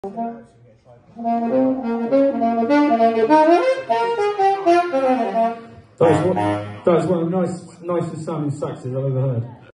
That was one of the nicest sounding saxes I've ever heard.